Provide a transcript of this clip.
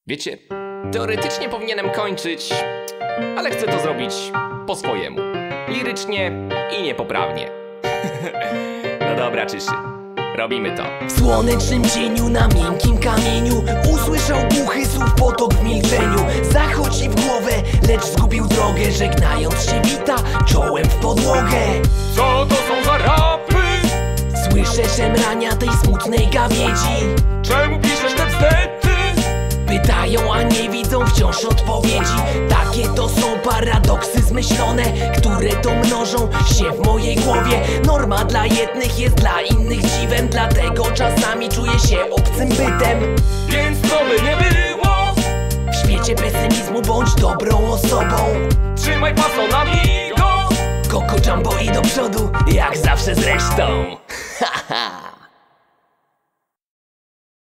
Wiecie, teoretycznie powinienem kończyć, ale chcę to zrobić po swojemu. Lirycznie i niepoprawnie. No dobra, Czyszy, robimy to. W słonecznym cieniu na miękkim kamieniu usłyszał głuchy słów potok w milczeniu. Zachodzi w głowę, lecz zgubił drogę. Żegnając się wita czołem w podłogę. Co to są za rapy? Słyszę szemrania tej smutnej gawiedzi. Czemu piszesz te bzdety? Pytają, a nie widzą wciąż odpowiedzi. Takie to są paradoksy zmyślone, które to mnożą się w mojej głowie. Norma dla jednych jest dla innych dziwem, dlatego czasami czuję się obcym bytem. Więc co by nie było, W świecie pesymizmu bądź dobrą osobą. trzymaj pason, amigo. Coco Jumbo i do przodu, jak zawsze zresztą. Haha.